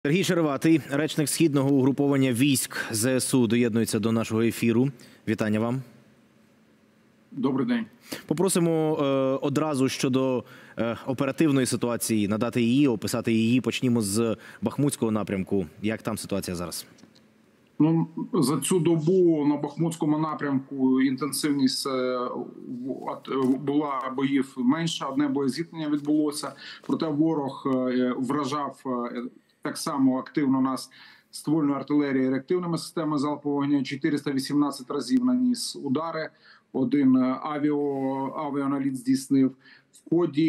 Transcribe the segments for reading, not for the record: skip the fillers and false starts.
Сергій Шариватий, речник східного угруповання військ ЗСУ, доєднується до нашого ефіру. Вітання вам. Добрий день. Попросимо одразу щодо оперативної ситуації, надати її, описати її. Почнімо з Бахмутського напрямку. Як там ситуація зараз? Ну, за цю добу на Бахмутському напрямку інтенсивність була боїв менша, одне боєзіткнення відбулося. Проте ворог вражав так само активно нас ствольною артилерією і реактивними системами залпового вогню. 418 разів наніс удари, один авіаналіт здійснив. В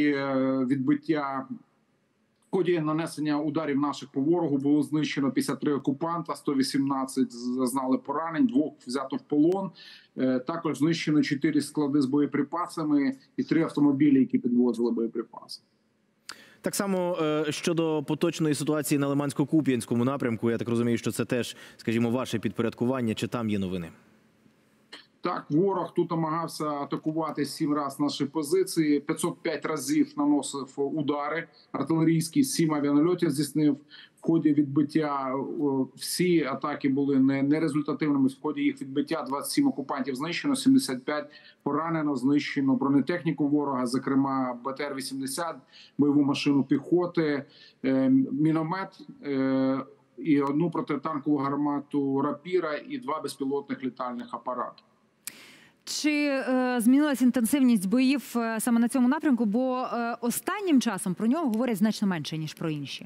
ході нанесення ударів наших по ворогу було знищено 53 окупанта, 118 зазнали поранень, 2 взято в полон. Також знищено 4 склади з боєприпасами і 3 автомобілі, які підвозили боєприпаси. Так само щодо поточної ситуації на Лимансько-Куп'янському напрямку, я так розумію, що це теж, скажімо, ваше підпорядкування, чи там є новини? Так, ворог тут намагався атакувати 7 разів наші позиції, 505 разів наносив удари артилерійські, 7 авіанальотів здійснив. В ході відбиття всі атаки були нерезультативними. В ході їх відбиття 27 окупантів знищено, 75 поранено, знищено бронетехніку ворога, зокрема БТР-80, бойову машину піхоти, міномет і 1 протитанкову гармату «Рапіра» і 2 безпілотних літальних апарати. Чи змінилась інтенсивність боїв саме на цьому напрямку? Бо останнім часом про нього говорять значно менше, ніж про інші.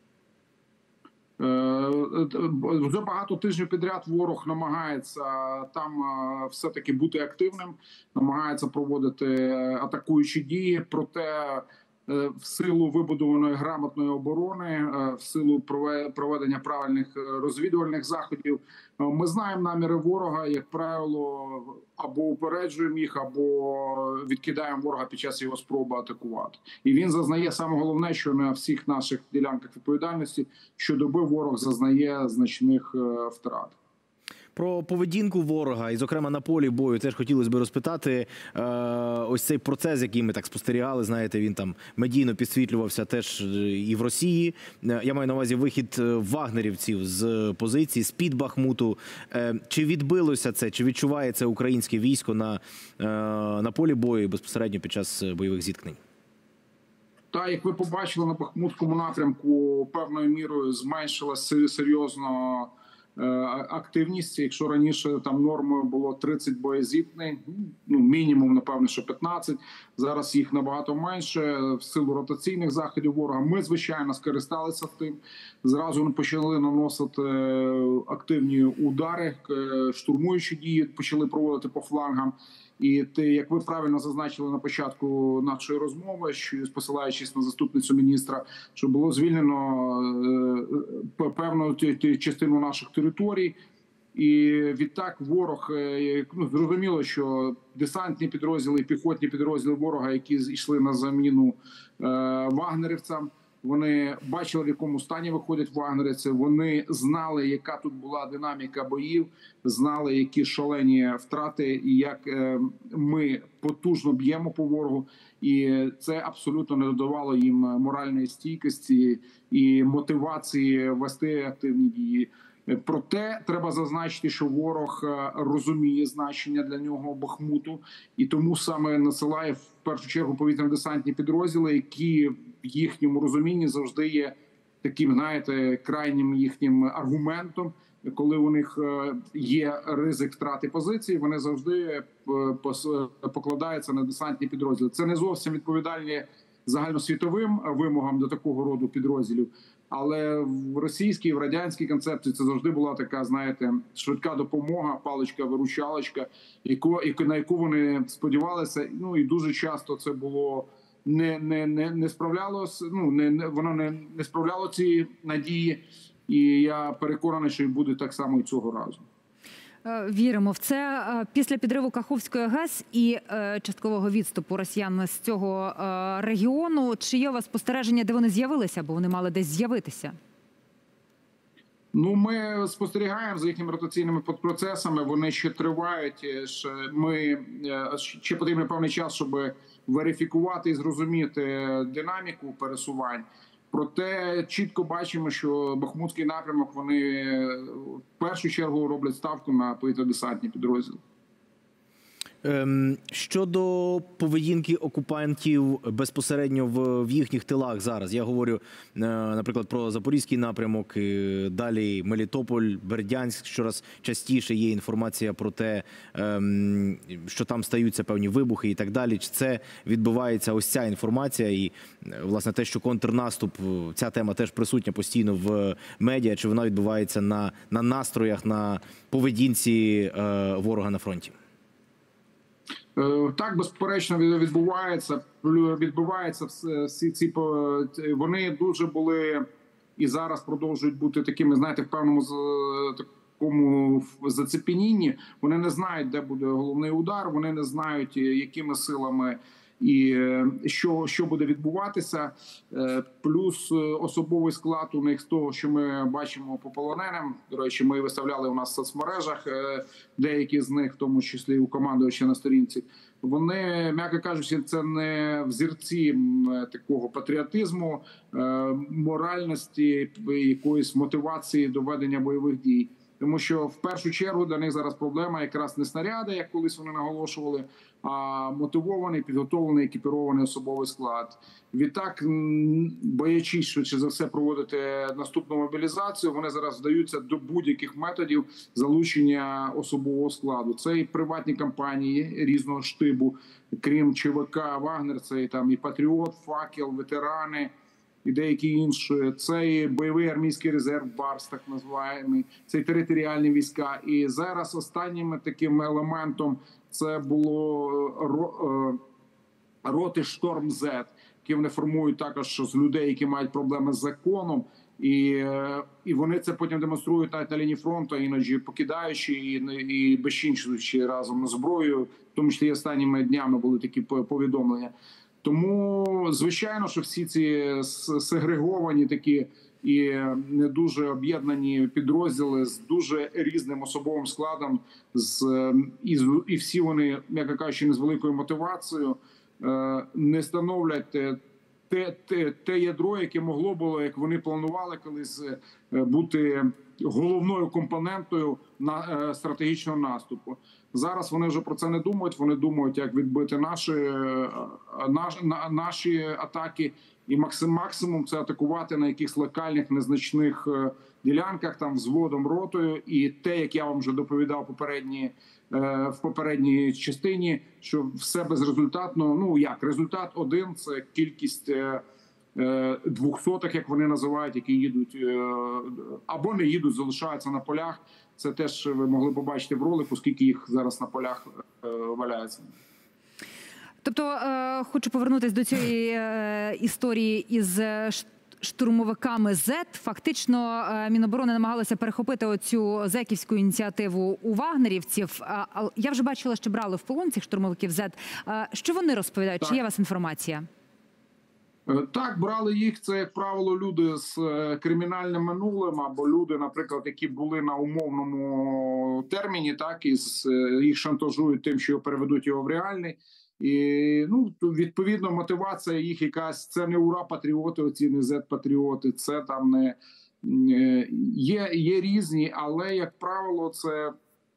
Вже багато тижнів підряд ворог намагається там все-таки бути активним, намагається проводити атакуючі дії, проте в силу вибудованої грамотної оборони, в силу проведення правильних розвідувальних заходів, ми знаємо наміри ворога, як правило, або упереджуємо їх, або відкидаємо ворога під час його спроби атакувати. І він зазнає, саме головне, що на всіх наших ділянках відповідальності, щодоби ворог зазнає значних втрат. Про поведінку ворога, і, зокрема, на полі бою, теж хотілося б розпитати. Ось цей процес, який ми так спостерігали, знаєте, він там медійно підсвітлювався теж і в Росії. Я маю на увазі вихід вагнерівців з позиції, з-під Бахмуту. Чи відбилося це, чи відчуває це українське військо на полі бою безпосередньо під час бойових зіткнень? Так, як ви побачили, на Бахмутському напрямку певною мірою зменшилася серйозно активність. Якщо раніше там нормою було 30 боєзіткнень, ну мінімум, напевно, що 15, зараз їх набагато менше в силу ротаційних заходів ворога. Ми, звичайно, скористалися тим. Зразу почали наносити активні удари, штурмуючі дії почали проводити по флангам. І як ви правильно зазначили на початку нашої розмови, що посилаючись на заступницю міністра, що було звільнено певну частину наших територій. І відтак ворог, зрозуміло, що десантні підрозділи і піхотні підрозділи ворога, які йшли на заміну вагнерівцям, вони бачили, в якому стані виходять вагнерівці, вони знали, яка тут була динаміка боїв, знали, які шалені втрати і як ми потужно б'ємо по ворогу. І це абсолютно не додавало їм моральної стійкості і мотивації вести активні дії. Проте треба зазначити, що ворог розуміє значення для нього Бахмуту, і тому саме насилає в першу чергу повітряно-десантні підрозділи, які в їхньому розумінні завжди є таким, знаєте, крайнім їхнім аргументом. Коли у них є ризик втрати позицій, вони завжди покладаються на десантні підрозділи. Це не зовсім відповідальні загальносвітовим вимогам до такого роду підрозділів. Але в російській, в радянській концепції це завжди була така, знаєте, швидка допомога, паличка-виручалочка, на яку вони сподівалися. Ну і дуже часто це було не справлялося, воно не справляло ці надії. І я переконаний, що і буде так само і цього разу. Віримо в це. Після підриву Каховської ГЕС і часткового відступу росіян з цього регіону, чи є у вас спостереження, де вони з'явилися, бо вони мали десь з'явитися? Ну, ми спостерігаємо за їхніми ротаційними процесами, вони ще тривають. Ще потрібен певний час, щоб верифікувати і зрозуміти динаміку пересувань. Проте чітко бачимо, що Бахмутський напрямок, вони в першу чергу роблять ставку на повітря-десантні підрозділи. Щодо поведінки окупантів безпосередньо в їхніх тилах зараз, я говорю, наприклад, про Запорізький напрямок, далі Мелітополь, Бердянськ, щораз частіше є інформація про те, що там стаються певні вибухи і так далі. Чи це відбувається ось ця інформація і, власне, те, що контрнаступ, ця тема теж присутня постійно в медіа, чи вона відбувається на настроях, на поведінці ворога на фронті? Так, безперечно, відбуваються всі ці... Вони дуже були і зараз продовжують бути такими, знаєте, в певному такому зацепенінні. Вони не знають, де буде головний удар, вони не знають, якими силами і що буде відбуватися. Плюс особовий склад у них з того, що ми бачимо по полоненим. До речі, ми виставляли у нас в соцмережах деякі з них, в тому числі у командувача на сторінці. Вони, м'яко кажучи, це не взірці такого патріотизму, моральності, якоїсь мотивації до ведення бойових дій. Тому що в першу чергу для них зараз проблема якраз не снаряди, як колись вони наголошували, а мотивований, підготовлений, екіпірований особовий склад. Відтак, боячись швидше за все проводити наступну мобілізацію, вони зараз вдаються до будь-яких методів залучення особового складу. Це і приватні компанії різного штибу, крім ЧВК, Вагнер, це і Патріот, Факел, ветерани і деякі інші. Це і бойовий армійський резерв, БАРС, так називаємо, це і територіальні війська. І зараз останнім таким елементом це було роти «Шторм-З», які вони формують також з людей, які мають проблеми з законом. І вони це потім демонструють навіть на лінії фронту, іноді покидаючи і безчинствуючи разом з зброєю. В тому числі останніми днями були такі повідомлення. Тому, звичайно, що всі ці сегреговані такі і не дуже об'єднані підрозділи з дуже різним особовим складом, і всі вони, м'яко кажучи, не з великою мотивацією, не становлять те ядро, яке могло було, як вони планували колись, бути головною компонентою стратегічного наступу. Зараз вони вже про це не думають. Вони думають, як відбити наші атаки. І максимум це атакувати на якихось локальних незначних ділянках, там взводом, ротою. І те, як я вам вже доповідав в попередній частині, що все безрезультатно. Ну як, результат один – це кількість двохсотих, як вони називають, які їдуть або не їдуть, залишаються на полях. Це теж ви могли побачити в ролику, скільки їх зараз на полях валяється. Тобто, хочу повернутися до цієї історії із штурмовиками Z. Фактично, Міноборони намагалося перехопити оцю зеківську ініціативу у вагнерівців. Я вже бачила, що брали в полон цих штурмовиків Z. Що вони розповідають? Так. Чи є у вас інформація? Так, брали їх. Це, як правило, люди з кримінальним минулим або люди, наприклад, які були на умовному терміні, так, і їх шантажують тим, що переведуть його в реальний. І, відповідно, мотивація їх якась, це не ура-патріоти, оці не зет-патріоти, це там не є різні, але, як правило, це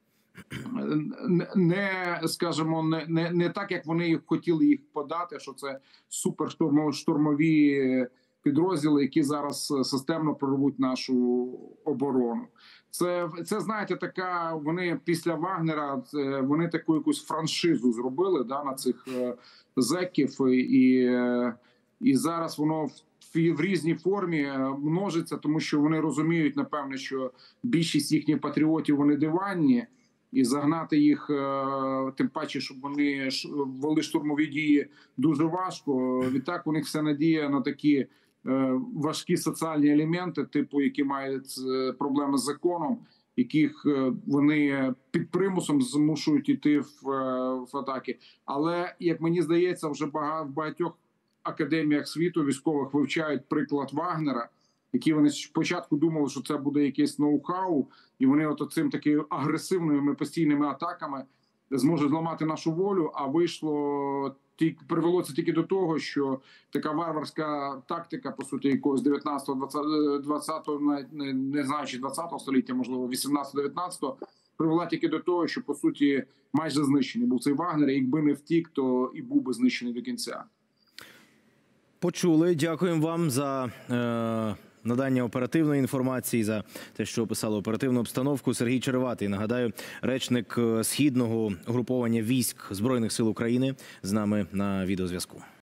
не так, як вони хотіли їх подати, що це суперштурмові підрозділи, які зараз системно прорвуть нашу оборону. Це знаєте, вони після Вагнера, вони таку якусь франшизу зробили, на цих зеків, і зараз воно в різній формі множиться, тому що вони розуміють, напевне, що більшість їхніх патріотів, вони диванні, і загнати їх, тим паче, щоб вони вели штурмові дії, дуже важко. Відтак у них вся надія на такі важкі соціальні елементи, типу, які мають проблеми з законом, яких вони під примусом змушують йти в атаки. Але, як мені здається, вже в багатьох академіях світу військових вивчають приклад Вагнера, які вони спочатку думали, що це буде якесь ноу-хау, і вони цим такими агресивними постійними атаками зможуть зламати нашу волю, а вийшло привело це тільки до того, що така варварська тактика, по суті, якогось 19-20, не знаю, чи 20 століття, можливо, 18-19, привела тільки до того, що, по суті, майже знищений був цей Вагнер. Якби не втік, то і був би знищений до кінця. Почули. Дякуємо вам за надання оперативної інформації, за те, що описали оперативну обстановку. Сергій Череватий, нагадаю, речник східного угруповання військ Збройних сил України, з нами на відеозв'язку.